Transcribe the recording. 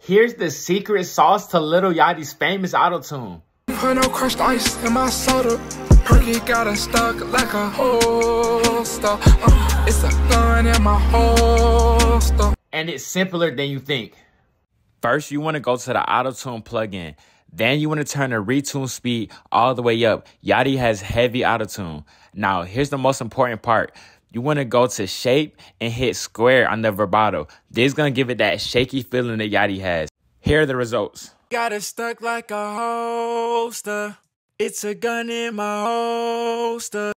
Here's the secret sauce to Lil Yachty's famous auto-tune. Put no crushed ice in my soda. Perky got it stuck like a holster. It's a gun in my holster. And it's simpler than you think. First, you want to go to the auto-tune plugin. Then you want to turn the retune speed all the way up. Yachty has heavy auto-tune. Now, here's the most important part. You want to go to shape and hit square on the vibrato. This is going to give it that shaky feeling that Yachty has. Here are the results. Got it stuck like a holster. It's a gun in my holster.